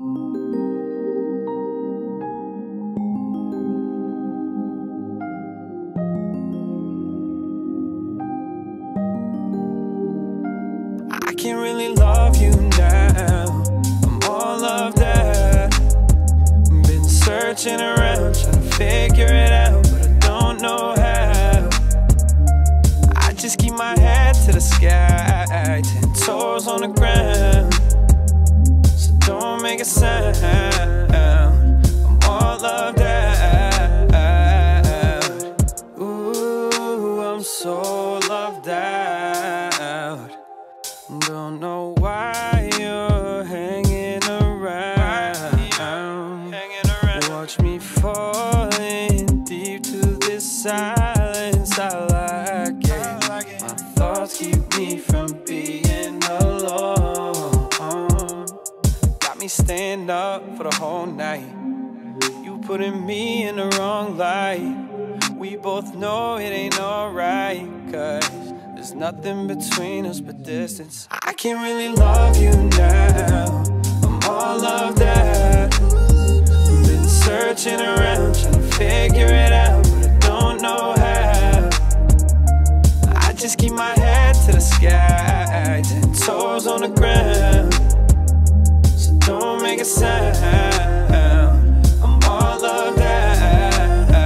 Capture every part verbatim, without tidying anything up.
I can't really love you now. I'm all of that. Been searching around, trying to figure it out, but I don't know how. I just keep my head to the sky, ten toes on the ground, so don't make a sound. I'm all of that. Ooh, I'm so loved out. Don't know why you're hanging around. Watch me falling deep to this silence. I like it. My thoughts keep me from being alone. Got me staying up for the whole night. You putting me in the wrong light. We both know it ain't alright, 'cause there's nothing between us but distance. I can't really love you now. I'm all of that. Been searching around, trying to figure it out, but I don't know how. I just keep my head to the sky, ten toes on the ground, so don't make a sound. I'm all of that.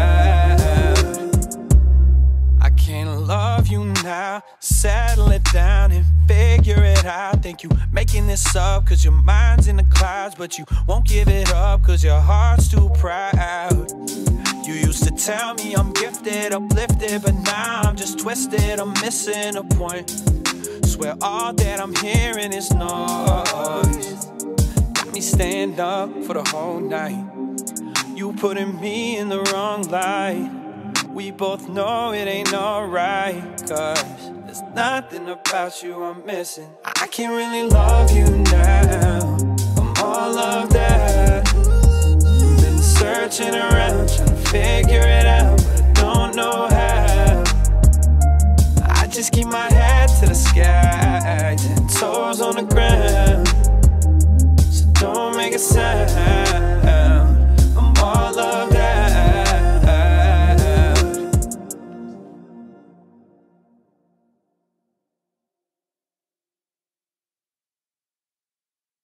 I can't love you now. Settle it down and figure it out. Think you making this up 'cause your mind's in the clouds, but you won't give it up 'cause your heart's too proud. You used to tell me I'm gifted, uplifted, but now I'm just twisted. I'm missing a point. Swear all that I'm hearing is noise. Got me stand up for the whole night. You putting me in the wrong light. We both know it ain't alright, 'cause there's nothing about you I'm missing. I can't really love you now. I'm all of that. Been searching around, trying to figure it out, but I don't know how. I just keep my